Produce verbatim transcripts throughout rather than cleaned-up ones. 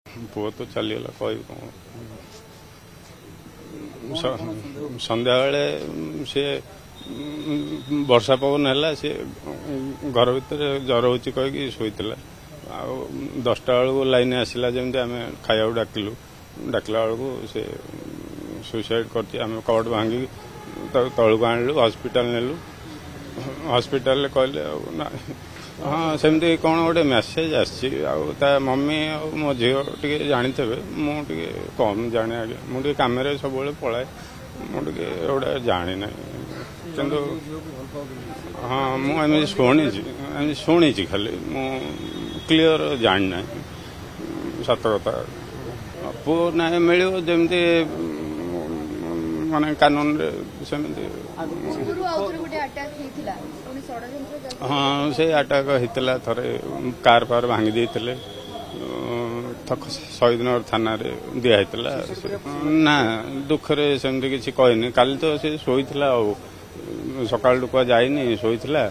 पुओ तो चलीगला कह संध्या बेले सी वर्षा पवन है सी घर भर जर हो कहीकि शोला आ दसटा बेलू लाइन आसला जमी आम खाया डाकिलु डाकला बेलू से सुसाइड कर कबट भांगी तलू आणलु हॉस्पिटल नेलु हॉस्पिटल कहले हाँ सेमती कौन गोटे मेसेज आसी मम्मी मो झी टे जाते मुझे कम जाने आगे मुझे कम सब पलाए मुझे गोटे जानी ना कि हाँ मुझे शुणी शुणी खाली मु क्लीयर जानी ना सत कथा पु ना मिल जमती माने कानून सेमती हाँ से अटैक होता थे कार फार भांगी देते शहीदनगर थाना दिखाला ना दुखरे सेमती किसी कहनी काली तो से शोला सका कुआ जाइनी शोला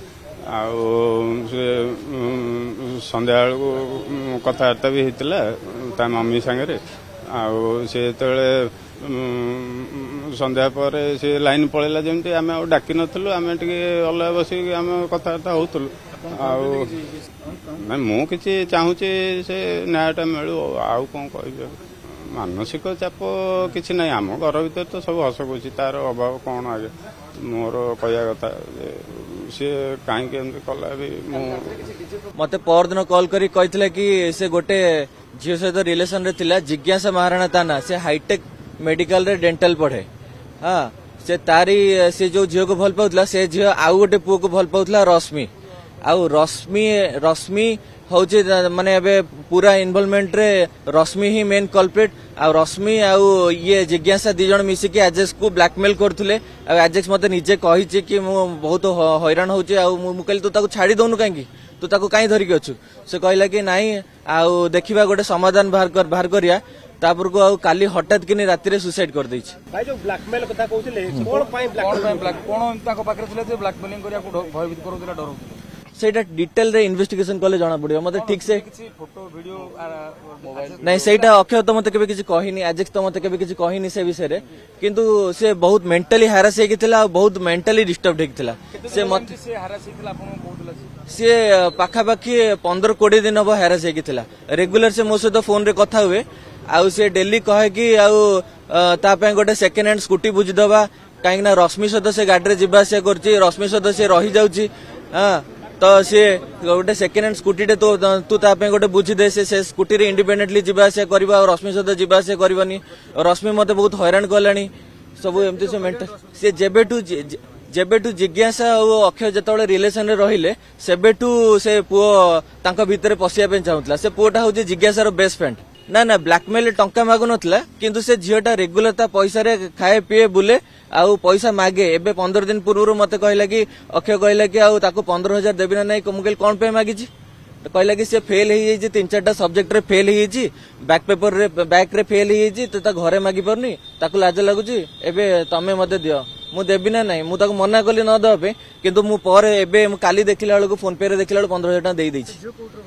संध्या बेलू कथबार्ता भी होता मम्मी सागर आते संध्या पर से लाइन पड़ेगा जमी आम डाक नु आम टे अलग बस कथबार्ता होलु ना मुझे चाहूँगी से न्यायटा मिलू आउ कौन कह मानसिक चाप किसी ना आम घर भर तो सब हस खुशी तार अभाव कौन आगे मोर कह कथा सी कहीं कला भी मत परदिन कॉल करी कहते कि से गोटे झील सहित रिलेशन रे थिला जिज्ञासा महाराणा ता ना से हाईटेक मेडिकल रे डेंटल पढ़े हाँ से तारी से जो झील को भल पाउला से झील आउ गोटे पुओ को भल पाउला रश्मि आउ रश्मि रश्मि होची माने एबे पूरा इन्वॉल्वमेंट रे रश्मि ही मेन कल्प्रिट आ रश्मि आउ ये जिज्ञासा दी जण मिसी के एजेक्स को ब्लैकमेल करथुले आ एजेक्स मते निजे कहि छि कि मु बहुत हैरान होची आ मु कहली तो ताको छाड़ी दोनु कांगी तू ताको काई धरि के अछु से कहला कि नाही आउ देखिबा गोटे समाधान बाहर कर बाहर करिया तापर को आउ काली हठात किनी राति रे सुसाइड कर दैछि भाई जो ब्लैकमेल कथा कहउथिले कोन पई ब्लैकमेल कोन ताको पाकरे थिले जे ब्लैकमेलिंग करिया को भयभीत करूथिला डरउथिले सेटा डिटेल रे इन्वेस्टिगेशन कले जाना पड़ियो मते ठीक से फोटो वीडियो मोबाइल नहीं सेटा अक्षय तो मते केबे किछि कहिनी एजेक्स तो मते केबे किछि कहिनी से विषय रे किंतु से बहुत मेंटली हैरास हेकि थिला बहुत मेंटली डिस्टर्ब हेकि थिला से मते से हैरास हेतिला आपन कहउतला से पाखा पाखी पंद्रह बीस दिन अब हैरास हेकि थिला रेगुलर से मो सहित फोन रे कथा हुए आउ से डेली कहे कि आउ ता पे गोटे सेकेंड हैंड स्कूटी बुझी दबा काहे ना रश्मि सहित से गाड़ी रे जिबा से करछि रश्मि सहित से रही जाउछि हां तो सी गोटे सेकेंड हैंड स्कूटी टे तो तू तापे गोटे बुझी दे से, से स्कूटी रे इंडिपेंडेंटली जीवा आसिया करबा और रश्मि सहित जीवा आसिया करबानी रश्मि मते बहुत हैरान कलानी सब एमती से मेंटल से जेबेटू जेबेटू जिज्ञासा और अक्षय जेतबेले रिलेशन रे रहिले सेबेटू से पुओ तांका भितरे पसिया पे चाहुतला से पुओटा होजे जिज्ञासा रो बेस्ट फ्रेंड ना ना ब्लैकमेल टंका मागु नथला किंतु से झियोटा रेगुलर ता पैसा रे खाए पिए बुले आउ पैसा मागे एबे पंद्रह दिन पूर्व मते कहला कि अक्षय कहला कि आउ ताको पंद्रह हजार देबी ना नहीं मुकेल कौन पे मागी तो कहला कि से फेल ही जाई तीन चारटा सब्जेक्ट रे फेल ही जाई बैक पेपर रे बैक रे फेल ही जाई तो ता घरे मागी परनी ताको लाज लागुची एबे तमे मते दियो मु देबी ना नहीं मु ताको मना कली न दबे किंतु मु पर एबे काली देखिला बेलको फोन पे रे देखिला बेलको पंद्रह हजार टाका देई दैछि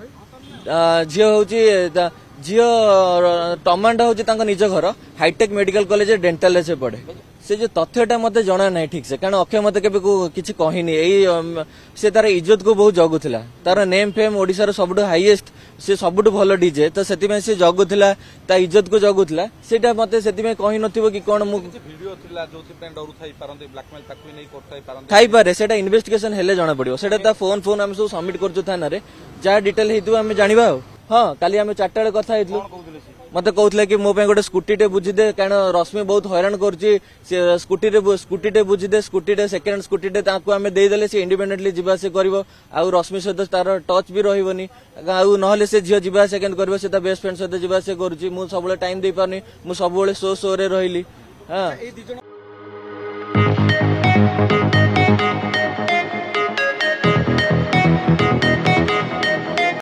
झियो होची झियो टमांडा होची तांका निज घर हाईटेक मेडिकल कॉलेज डेंटल रे से पढ़े से जो तथ्यटा मते जणा नाही ठीक से कारण अक्षय मते केबे को किछि कहिनी एई से तार इज्जत को बहुत जगुथिला तार नेम फेम ओडिसा रो सबडो हाईएस्ट से सबडो भलो डीजे तो सेति में से जगुथिला ता इज्जत को जगुथिला सेटा मते सेति में कहि नथिबो कि कोन मु वीडियो थिला जोथि पे डरु थाई पारंते ब्लैकमेल ताकु नै करताई पारंते थाई पारे सेटा इन्वेस्टिगेशन हेले जणा पड़ियो सेटा ता फोन फोन हम सब सबमिट करजो थाना रे जा डिटेल हेतु हम जानिबा हां काली हम चारटा कथा हेतु मते कहउतले कि मो पे गोटे स्कूटी टे बुझी दे कारण रश्मि बहुत हैरान करछि से स्कूटी रे स्कूटी टे बुझी दे स्कूटी टे सेकेंड हैंड स्कूटी टे ताको हमें दे देले से इंडिपेंडेंटली जीवा से करबो आ रश्मि सहित तार टच भी रहिबोनी आ नहले से झियो जीवा सेकेंड करबो से ता बेस्ट फ्रेंड सहित जीवा से करछि मु सबले टाइम दे पानी मु सबले शो शो रे रहिली हां